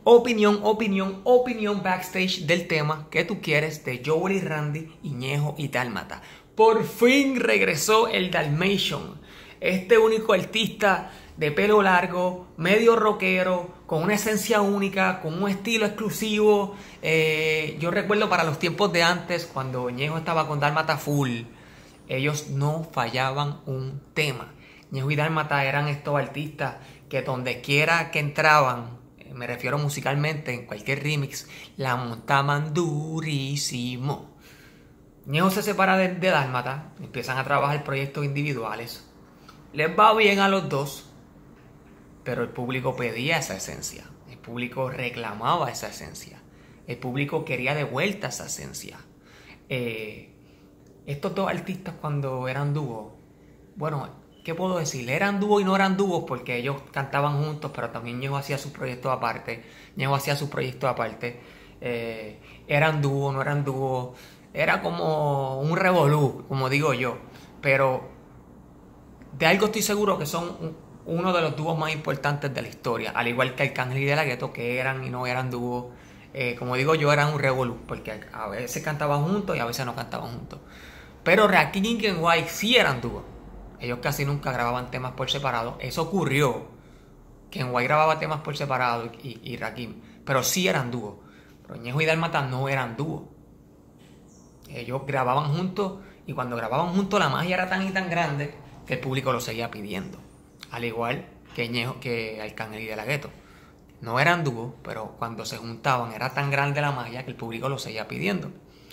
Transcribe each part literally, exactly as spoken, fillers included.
Opinión, opinión, opinión backstage del tema que tú quieres de Joel y Randy, y Ñejo y Dálmata. Por fin regresó el Dalmatian, este único artista de pelo largo, medio rockero, con una esencia única, con un estilo exclusivo. Eh, yo recuerdo para los tiempos de antes, cuando Ñejo estaba con Dálmata full, ellos no fallaban un tema. Ñejo y Dálmata eran estos artistas que donde quiera que entraban, me refiero musicalmente, en cualquier remix, la montaban durísimo. Ñejo se separa de, de Dálmata, empiezan a trabajar proyectos individuales. Les va bien a los dos, pero el público pedía esa esencia. El público reclamaba esa esencia. El público quería de vuelta esa esencia. Eh, estos dos artistas cuando eran dúo, bueno, ¿qué puedo decir? Eran dúo y no eran dúos porque ellos cantaban juntos, pero también Ñejo hacía sus proyectos aparte. Ñejo hacía sus proyectos aparte. Eh, eran dúo, no eran dúo. Era como un revolú, como digo yo. Pero de algo estoy seguro que son un, uno de los dúos más importantes de la historia. Al igual que Arcángel y De La Ghetto, que eran y no eran dúos. Eh, como digo yo, eran un revolú, porque a veces cantaban juntos y a veces no cantaban juntos. Pero Rakim y Ken White sí eran dúos. Ellos casi nunca grababan temas por separado. Eso ocurrió. Ken White grababa temas por separado y, y Rakim. Pero sí eran dúos. Pero Ñejo y Dálmata no eran dúos. Ellos grababan juntos. Y cuando grababan juntos la magia era tan y tan grande que el público lo seguía pidiendo. Al igual que Ñejo, que Arcángel y De La Ghetto. No eran dúos, pero cuando se juntaban era tan grande la magia que el público lo seguía pidiendo.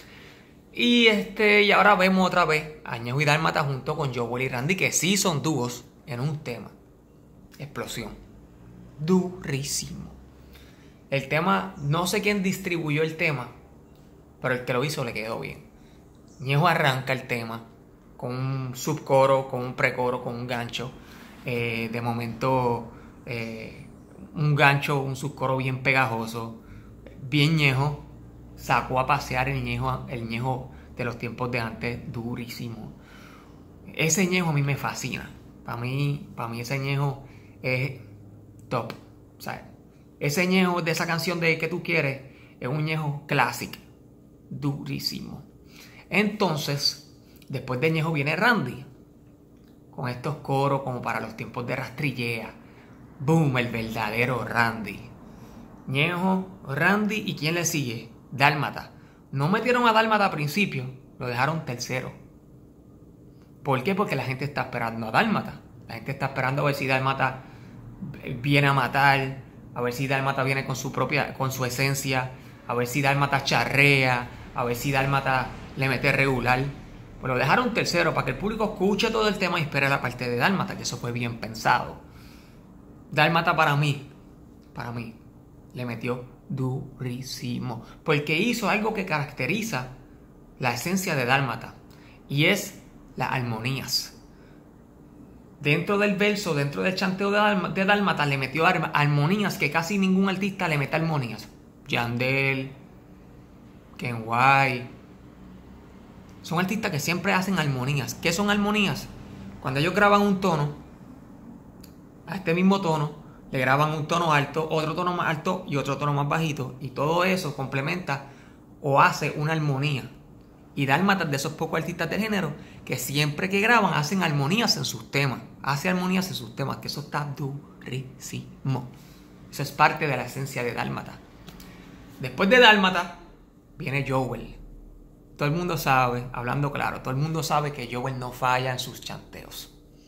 Y este y ahora vemos otra vez a Ñejo y Dálmata junto con Joel y Randy, que sí son dúos en un tema. Explosión. Durísimo. El tema, no sé quién distribuyó el tema, pero el que lo hizo le quedó bien. Ñejo arranca el tema con un subcoro, con un precoro, con un gancho. Eh, de momento, eh, un gancho, un subcoro bien pegajoso. Bien Ñejo. Sacó a pasear el Ñejo, el Ñejo de los tiempos de antes, durísimo. Ese Ñejo a mí me fascina. Para mí, para mí ese Ñejo es top. O sea, ese Ñejo de esa canción de Que Tú Quieres es un Ñejo clásico, durísimo. Entonces, después de Ñejo viene Randy, con estos coros como para los tiempos de Rastrillea. Boom, el verdadero Randy. Ñejo, Randy, ¿y quién le sigue? Dálmata. No metieron a Dálmata al principio, lo dejaron tercero. ¿Por qué? Porque la gente está esperando a Dálmata. La gente está esperando a ver si Dálmata viene a matar, a ver si Dálmata viene con su propia, con su esencia, a ver si Dálmata charrea, a ver si Dálmata le mete regular. Pues lo dejaron tercero para que el público escuche todo el tema y espere la parte de Dálmata, que eso fue bien pensado. Dálmata para mí, para mí, le metió durísimo, porque hizo algo que caracteriza la esencia de Dálmata, y es las armonías. Dentro del verso, dentro del chanteo de, Dálmata, de Dálmata le metió armonías que casi ningún artista le mete armonías. Yandel, Ken White, son artistas que siempre hacen armonías. ¿Qué son armonías? Cuando ellos graban un tono, a este mismo tono le graban un tono alto, otro tono más alto y otro tono más bajito. Y todo eso complementa o hace una armonía. Y Dálmata de esos pocos artistas del género que siempre que graban hacen armonías en sus temas. Hace armonías en sus temas, que eso está durísimo. Eso es parte de la esencia de Dálmata. Después de Dálmata viene Joel. Todo el mundo sabe, hablando claro, todo el mundo sabe que Joel no falla en sus chanteos.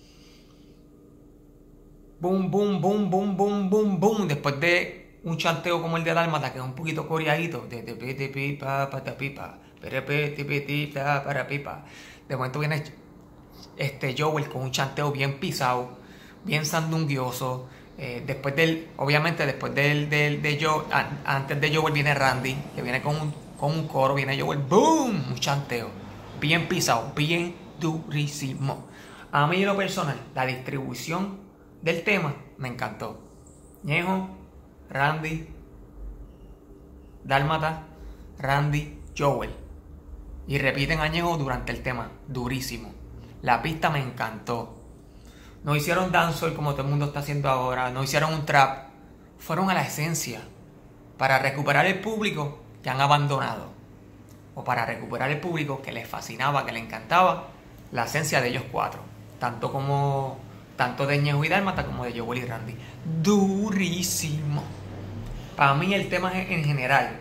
Boom, boom, boom, boom, boom, boom, boom. Después de un chanteo como el de Dálmata, que es un poquito coreadito, de de de pipa, pata pipa, para pipa. De momento viene este Joel con un chanteo bien pisado, bien sandunguioso. Eh, después del, obviamente después del, del de Joel, antes de Joel viene Randy, que viene con un, con un coro, viene Joel, boom, un chanteo, bien pisado, bien durísimo. A mí en lo personal, la distribución del tema me encantó. Ñejo, Randy, Dálmata, Randy, Joel. Y repiten a Ñejo durante el tema. Durísimo. La pista me encantó. No hicieron dancehall como todo el mundo está haciendo ahora. No hicieron un trap. Fueron a la esencia. para recuperar el público que han abandonado, o para recuperar el público que les fascinaba, que les encantaba la esencia de ellos cuatro, tanto como tanto de Ñejo y Dálmata como de Jowell y Randy. Durísimo. Para mí el tema en general,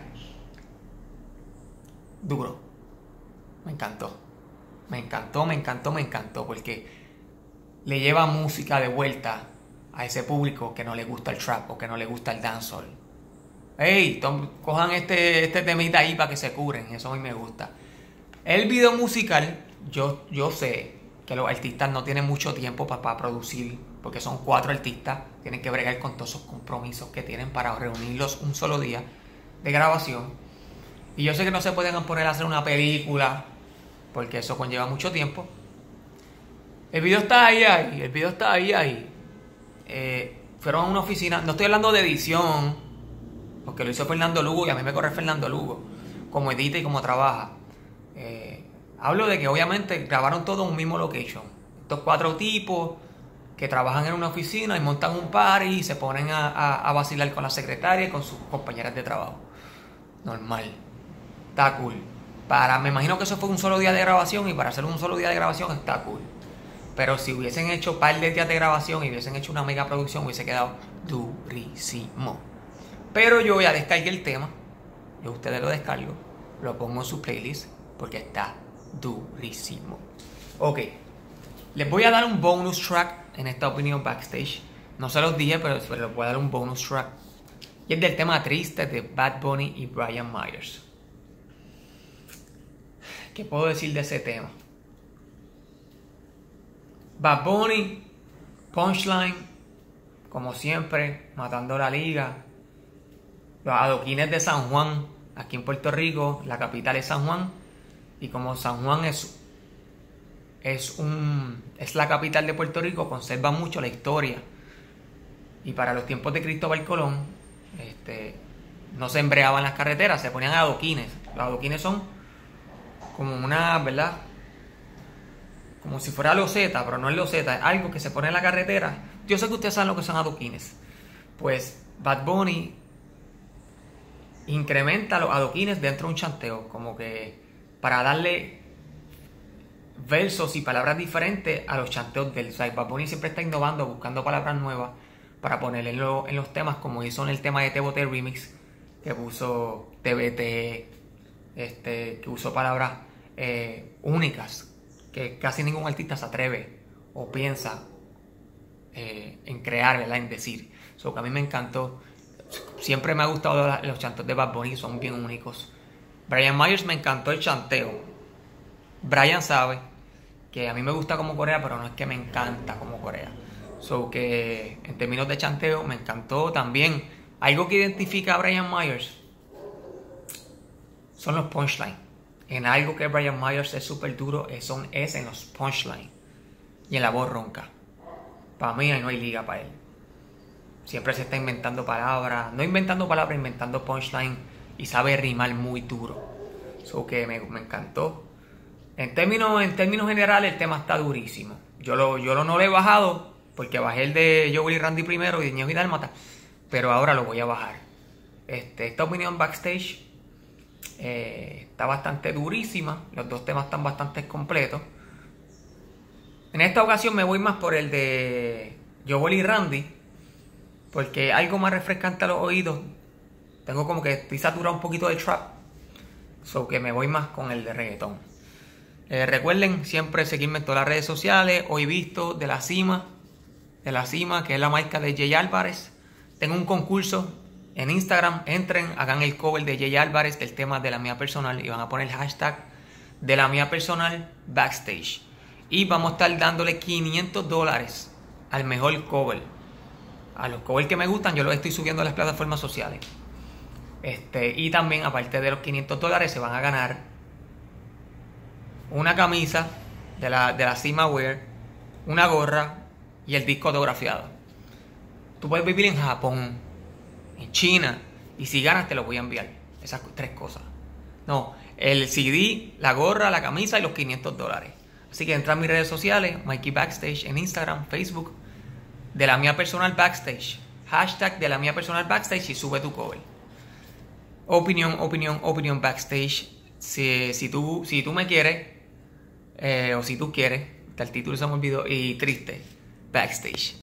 duro. Me encantó. Me encantó, me encantó, me encantó, porque le lleva música de vuelta a ese público que no le gusta el trap o que no le gusta el dancehall. Ey, tom, cojan este, este temita ahí para que se curen, eso a mí me gusta. El video musical, yo, yo sé que los artistas no tienen mucho tiempo para, para producir, porque son cuatro artistas, tienen que bregar con todos esos compromisos que tienen para reunirlos un solo día de grabación. Y yo sé que no se pueden poner a hacer una película, porque eso conlleva mucho tiempo. El video está ahí, ahí, el video está ahí, ahí. Eh, fueron a una oficina, no estoy hablando de edición, porque lo hizo Fernando Lugo y a mí me corre Fernando Lugo, como edita y como trabaja. Eh, hablo de que obviamente grabaron todo en un mismo location. Estos cuatro tipos que trabajan en una oficina y montan un party y se ponen a, a, a vacilar con la secretaria y con sus compañeras de trabajo. Normal. Está cool. Para, me imagino que eso fue un solo día de grabación, y para hacer un solo día de grabación está cool. Pero si hubiesen hecho un par de días de grabación y hubiesen hecho una mega producción, hubiese quedado durísimo. Pero yo ya descargué el tema, yo a ustedes lo descargo, lo pongo en su playlist porque está durísimo. Ok, les voy a dar un bonus track en esta opinión backstage. No se los dije, pero les voy a dar un bonus track. Y es del tema triste de Bad Bunny y Brian Myers. ¿Qué puedo decir de ese tema? Bad Bunny, punchline, como siempre, matando la liga. Los adoquines de San Juan, aquí en Puerto Rico, la capital es San Juan. Y como San Juan es, es, un, es la capital de Puerto Rico, conserva mucho la historia. Y para los tiempos de Cristóbal Colón, este, no se embreaban las carreteras, se ponían adoquines. Los adoquines son como una, ¿verdad? Como si fuera loseta, pero no es loseta, es algo que se pone en la carretera. Yo sé que ustedes saben lo que son adoquines. Pues Bad Bunny incrementa los adoquines dentro de un chanteo, como que para darle versos y palabras diferentes a los chanteos del site. Bad Bunny siempre está innovando, buscando palabras nuevas para ponerle en, lo, en los temas, como hizo en el tema de T B T Remix, que puso T B T, este, que usó palabras eh, únicas, que casi ningún artista se atreve o piensa eh, en crear, ¿verdad? En decir. So, que a mí me encantó. Siempre me ha gustado la, los chanteos de Bad Bunny, son bien únicos. Brian Myers me encantó el chanteo. Brian sabe que a mí me gusta como corea, pero no es que me encanta como corea. So que en términos de chanteo me encantó también. Algo que identifica a Brian Myers son los punchlines. En algo que Brian Myers es súper duro es, son, es en los punchlines y en la voz ronca. Para mí ahí no hay liga para él. Siempre se está inventando palabras, no inventando palabras, inventando punchline, y sabe rimar muy duro. Eso que me, me encantó. En términos, en términos generales el tema está durísimo. Yo lo, yo lo no lo he bajado porque bajé el de Jowell y Randy primero y de Ñejo y Dálmata, pero ahora lo voy a bajar. Este, esta opinión backstage eh, está bastante durísima. Los dos temas están bastante completos. En esta ocasión me voy más por el de Jowell y Randy, porque algo más refrescante a los oídos. Tengo como que estoy saturado un poquito de trap, so que me voy más con el de reggaetón. Eh, recuerden siempre seguirme en todas las redes sociales. Hoy visto de La Cima, de La Cima, que es la marca de Jay Álvarez. Tengo un concurso en Instagram. Entren, hagan el cover de Jay Álvarez del tema de la mía personal y van a poner el hashtag de la mía personal backstage. Y vamos a estar dándole quinientos dólares al mejor cover. A los covers que me gustan, yo los estoy subiendo a las plataformas sociales. Este, y también, aparte de los quinientos dólares, se van a ganar una camisa de la, de la Cima Wear, una gorra y el disco autografiado. Tú puedes vivir en Japón, en China, y si ganas te lo voy a enviar. Esas tres cosas. No, el C D, la gorra, la camisa y los quinientos dólares. Así que entra a mis redes sociales, Mikey Backstage, en Instagram, Facebook, de la mía personal backstage. Hashtag de la mía personal backstage y sube tu cover. Opinión, opinión, opinión backstage. Si, si, tú, si tú me quieres, eh, o si tú quieres, el título se me olvidó, y triste, backstage.